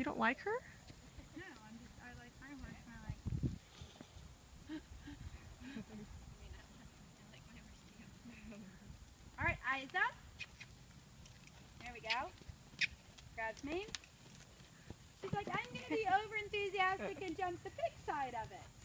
You don't like her? No, I like my horse and I like... Alright, eyes up. There we go. Grabs me. She's like, I'm going to be over enthusiastic and jump the big side of it.